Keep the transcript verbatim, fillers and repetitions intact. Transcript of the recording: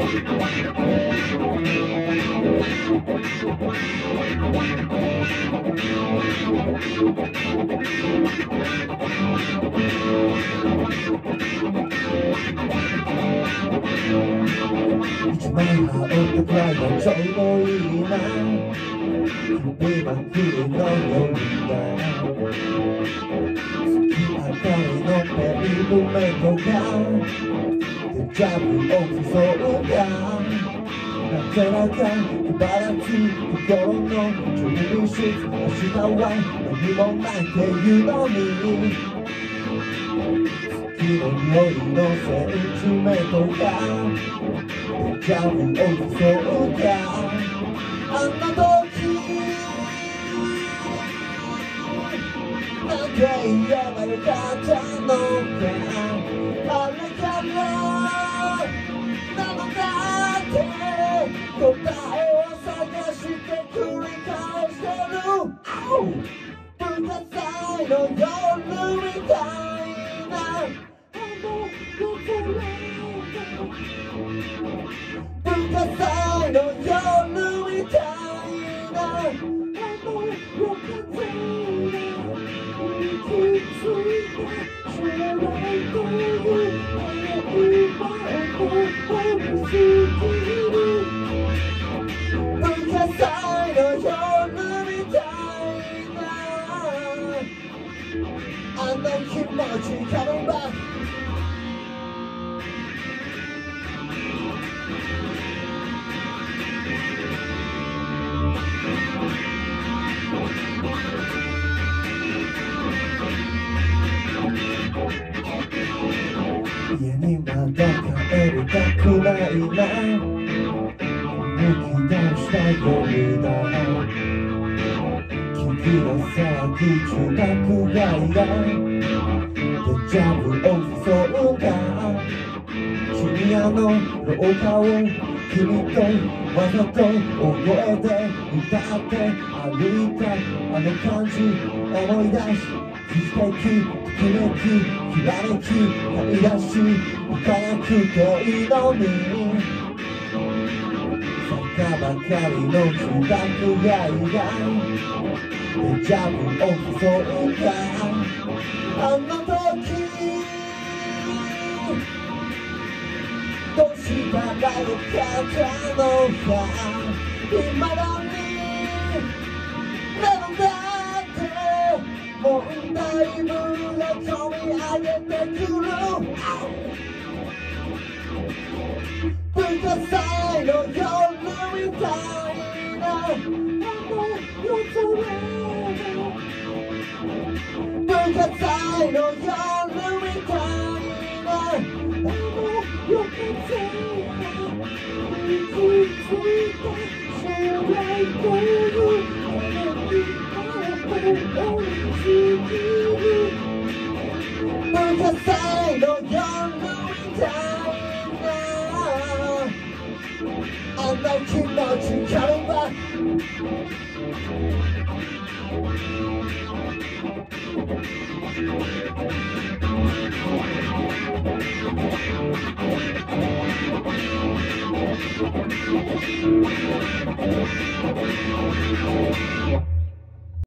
一枚羽織ったくらいがちょうどいいな。首真っ黒の夜が月明かりのペイブメントがデジャブを誘うか。なぜならばらつく心の準備室、明日は何もないっていうのに、月の匂いのセンチメートがデジャブを誘うか。あの時なんて言えばよかったのか。あれからなのだって答えを探して繰り返してる。文化祭の夜みたいな文化祭の夜みたいな夜風に気づいた知らないという今を好きる文化祭の夜みたいなあの気持ちcoming back。家にまだ帰りたくないな。抜き出した夜だ。君が騒ぐ住宅街がデジャブを誘うか。深夜の廊下を君とわざと覚えて歌って歩いたあの感じ思い出し、気づきときめきひらめき飛び出し行かなくていいのに、坂ばかりの住宅街がデジャブを誘うか。あの時どうしたらよかったのか。今のになのだって問題文が込み上げてくる。文化祭の夜みたいなあの夜空文化祭の夜みたいなあの夜風が気づいた知らないという今を好きる文化祭の夜みたいなあの気持ちcoming back。 Thank you.